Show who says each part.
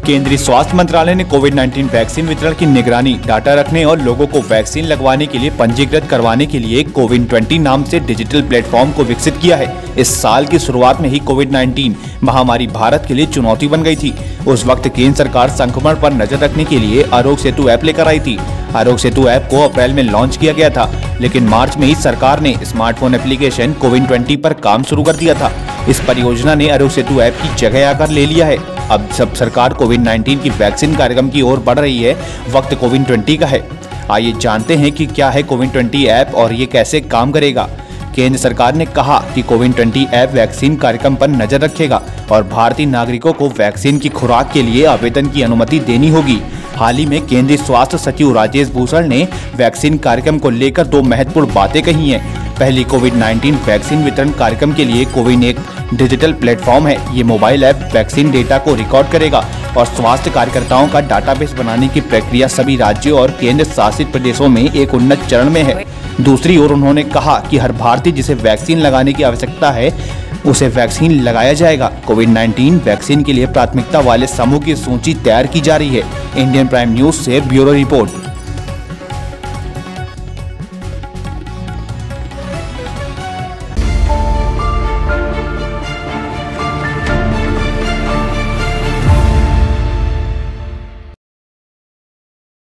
Speaker 1: केंद्रीय स्वास्थ्य मंत्रालय ने कोविड-19 वैक्सीन वितरण की निगरानी, डाटा रखने और लोगों को वैक्सीन लगवाने के लिए पंजीकृत करवाने के लिए कोविन-20 नाम से डिजिटल प्लेटफॉर्म को विकसित किया है। इस साल की शुरुआत में ही कोविड-19 महामारी भारत के लिए चुनौती बन गई थी। उस वक्त केंद्र सरकार संक्रमण पर नजर रखने के लिए आरोग्य सेतु ऐप लेकर आई थी। आरोग्य सेतु ऐप को अप्रैल में लॉन्च किया गया था, लेकिन मार्च में ही सरकार ने स्मार्टफोन एप्लीकेशन कोविन-20 पर काम शुरू कर दिया था। इस परियोजना ने आरोग्य सेतु ऐप की जगह आकर ले लिया है। अब जब सरकार कोविड-19 की वैक्सीन कार्यक्रम की ओर बढ़ रही है, वक्त कोविन-20 का है। आइए जानते हैं कि क्या है कोविन-20 ऐप और ये कैसे काम करेगा। केंद्र सरकार ने कहा कि कोविन-20 ऐप वैक्सीन कार्यक्रम पर नजर रखेगा और भारतीय नागरिकों को वैक्सीन की खुराक के लिए आवेदन की अनुमति देनी होगी। हाल ही में केंद्रीय स्वास्थ्य सचिव राजेश भूषण ने वैक्सीन कार्यक्रम को लेकर 2 महत्वपूर्ण बातें कही हैं। पहली, कोविड-19 वैक्सीन वितरण कार्यक्रम के लिए कोविन एक डिजिटल प्लेटफॉर्म है। ये मोबाइल ऐप वैक्सीन डेटा को रिकॉर्ड करेगा और स्वास्थ्य कार्यकर्ताओं का डाटाबेस बनाने की प्रक्रिया सभी राज्यों और केंद्र शासित प्रदेशों में एक उन्नत चरण में है। दूसरी ओर उन्होंने कहा कि हर भारतीय जिसे वैक्सीन लगाने की आवश्यकता है, उसे वैक्सीन लगाया जाएगा। कोविड-19 वैक्सीन के लिए प्राथमिकता वाले समूह की सूची तैयार की जा रही है। इंडियन प्राइम न्यूज से ब्यूरो रिपोर्ट।